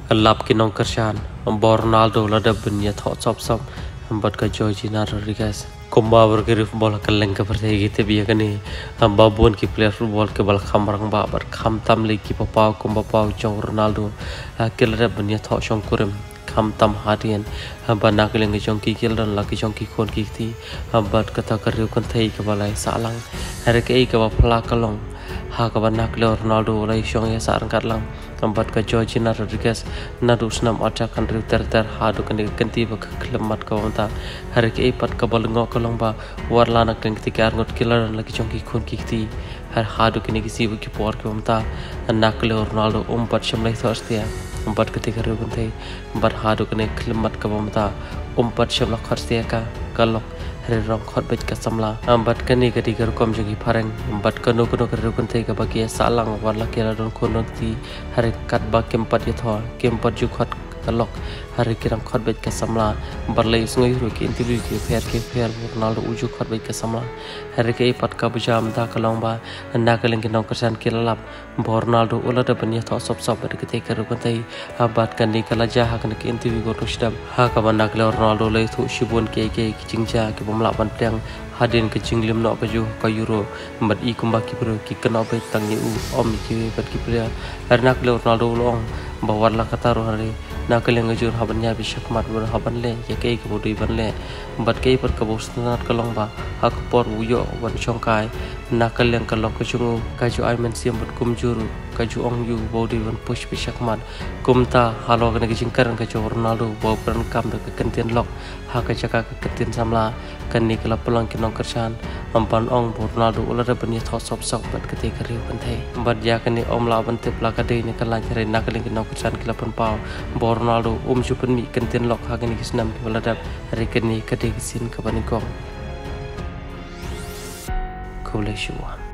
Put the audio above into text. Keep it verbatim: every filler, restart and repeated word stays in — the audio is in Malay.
lap kinong kersan bor Ronaldo la da bunya tho chop chop bat ka Georgina Rodriguez kumba berkiri football kaleng ka pertai gitu biya kani babun ki player football ke bal khamrang ba bar kham tam le ki papa kumba pau chong Ronaldo kil da bunya tho chong kurim kham tam hadian ba nak leng ki chong ki kil dan la ki chong ki khon ki ti bat ka ta kariu kan thai ka balai salang har ke ka ba phla kalong ha ka ba nak le Ronaldo lai chong ya sarang katlang tempat ke Georgina Rodriguez nadu senam aja kan riu ter ter hadu kan ganti ba kelemat ka wanta hari ke ipat ka balngo kolong ba warla nak kan ketika arngot killer lagi chongki khon kikti har hadu kini kisi bu ki por ka wanta nak le Ronaldo umpat shamlai thorstia umpat ketika riu kan thai umpat hadu kan kelemat ka wanta umpat shamlak khorstia ka kalok hari rong khot bet ka samla ambat kani ketika rukom jogi pareng ambat kanu kanu keru kan thai ka bagi salang warla kira don kono ti hari kat ba kempat ya thor kempat ju khot kalok hari kirang khot bet ka samla barlai sungui ru ki interview ki fair ke fair Ronaldo uju khot bet ka samla hari ke pat ka bujam da kalong ba na kaleng ki nong kersan kilalap Ronaldo ula da banya tho sop sop bet ke keru kan thai abat kan ni kala ja ha kan ki interview go rusdam ha ka ban nak Ronaldo lai thu shibun ke ke jingja ki bomla ban pleng hadin ke jinglim no baju ka euro mat i kumba ki bro ki kena be tang u om ki bet ki player har nak Ronaldo long bawar la kata ro hari nak leng jur habannya bisak mat ber haban le ya ke ke bodui ban le bat ke per ka bos nat kalong ba hak por uyo wan chongkai nak leng kalong ke chungu ka ju ai men siam bat kum juru ka ju ong yu bodui wan push bisak mat kumta halo ke jingkar ka ju Ronaldo bo peran kam ke kentien lok ha ka jaka ke kentien samla kan ni kala pulang ke nong kersan ampan ong Ronaldo ular bani tho sop sok bat ke te kariu ban thai bat ya kan ni om la ban te pla ka de ni kala jare nak leng ke nong kersan kala pun pau bo Ronaldo um chupen mi kentien lok ha kan ni kisnam ki wala dap hari kan ni ka de sin ka ban kong Cool as you want.